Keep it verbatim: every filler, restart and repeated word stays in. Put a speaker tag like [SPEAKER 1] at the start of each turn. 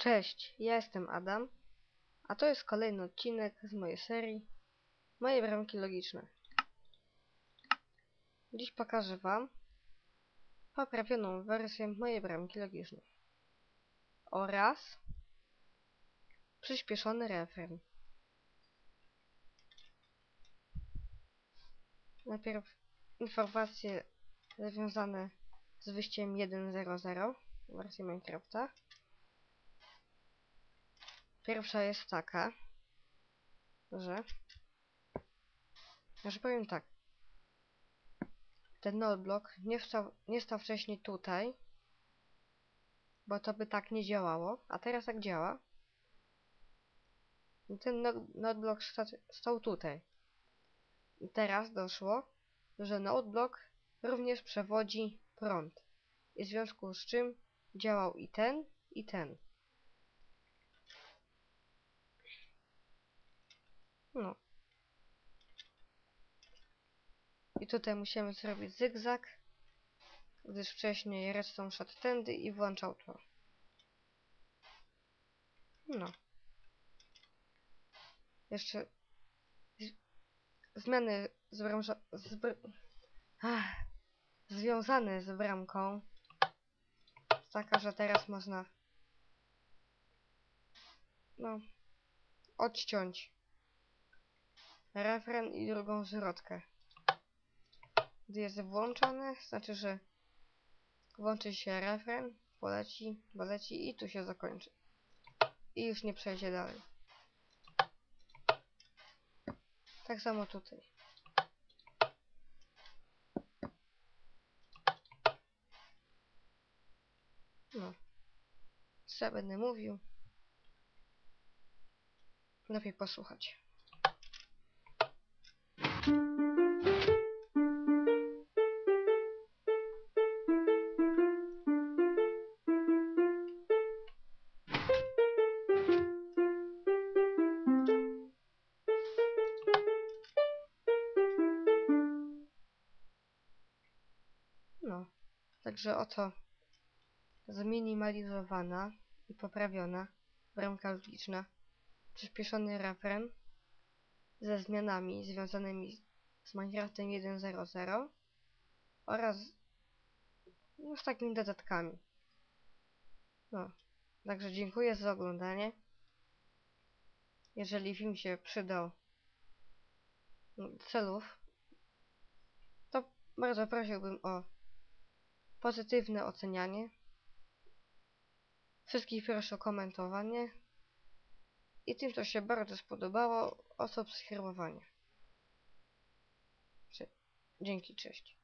[SPEAKER 1] Cześć, ja jestem Adam, a to jest kolejny odcinek z mojej serii Moje bramki logiczne. Dziś pokażę Wam poprawioną wersję mojej bramki logicznej oraz przyspieszony refren. Najpierw informacje związane z wyjściem jeden zero zero w wersji Minecrafta. Pierwsza jest taka, że że powiem tak, ten nodeblock nie stał, nie stał wcześniej tutaj, bo to by tak nie działało, a teraz tak działa. Ten nodeblock sta, stał tutaj. I teraz doszło, że nodeblock również przewodzi prąd. I w związku z czym działał i ten, i ten. No. I tutaj musimy zrobić zygzak, gdyż wcześniej redstone szedł tędy i włączał to. No. Jeszcze zmiany z bramża, z br Ach, związane z bramką jest taka, że teraz można no odciąć refren i drugą zwrotkę. Gdy jest włączony, znaczy, że włączy się refren, poleci, poleci i tu się zakończy. I już nie przejdzie dalej. Tak samo tutaj. No. Co ja będę mówił? Lepiej posłuchać. No. Także oto zminimalizowana i poprawiona bramka logiczna, przyspieszony refren ze zmianami związanymi z Minecraftem jeden zero zero oraz no, z takimi dodatkami. No, także dziękuję za oglądanie. Jeżeli film się przydał do celów, to bardzo prosiłbym o pozytywne ocenianie. Wszystkich proszę o komentowanie i tym, co się bardzo spodobało, o subskrybowanie. Dzięki, cześć.